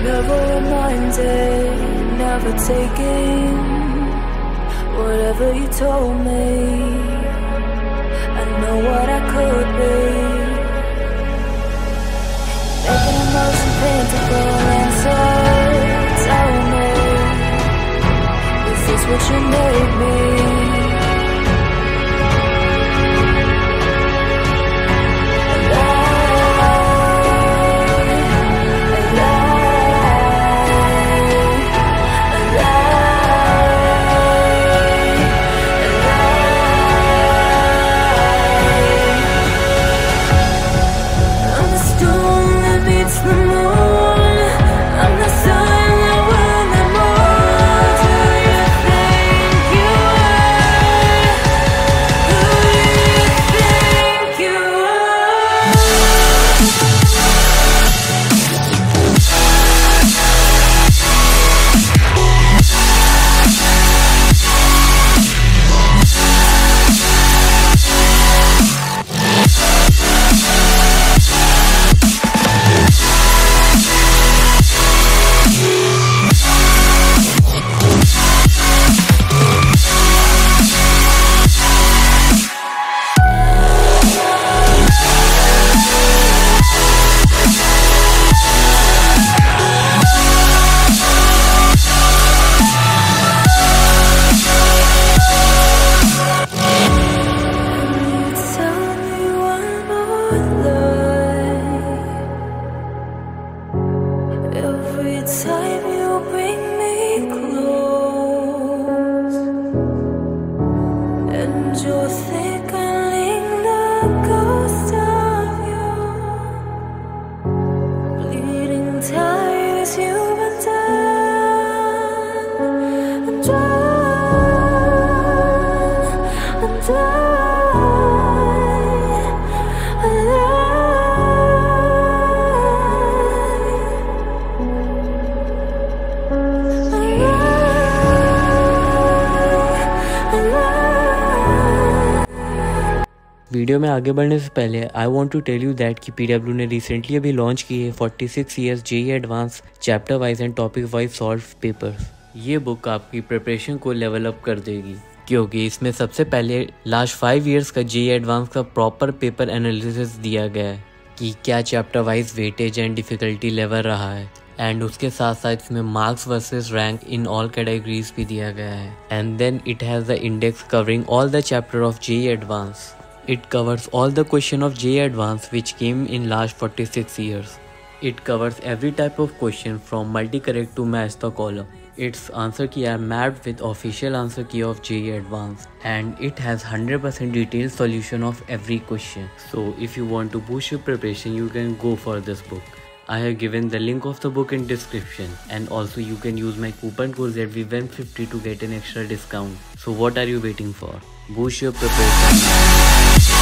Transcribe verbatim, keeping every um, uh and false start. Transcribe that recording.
Never reminded, never taking whatever you told me. I know what I could be, making emotion paintable. And so tell me, is this what you made me? Every time you bring me close, and you're thickening the ghost of you, bleeding tires you've undone. I'm done, I'm done. Video में आगे बढ़ने से पहले I want to tell you that कि PW ने recently अभी launch की है forty six years JEE advance chapter wise and topic wise solve papers. ये बुक आपकी प्रिपरेशन को लेवल अप कर देगी, क्योंकि इसमें सबसे पहले लास्ट फाइव इयर्स का जेईई एडवांस का प्रॉपर पेपर एनालिसिस दिया गया है कि क्या chapter wise weightage and difficulty level रहा है, एंड उसके साथ साथ इसमें marks versus rank in all categories भी दिया गया है। And then it has the index covering all the chapter of JEE advance. It covers all the question of J E E Advanced which came in last forty-six years. It covers every type of question from multi-correct to match the column. Its answer key are mapped with official answer key of J E E Advanced, and it has one hundred percent detailed solution of every question. So if you want to boost your preparation, you can go for this book. I have given the link of the book in description, and also you can use my coupon code Z V one fifty to get an extra discount. So what are you waiting for? Boost your preparation.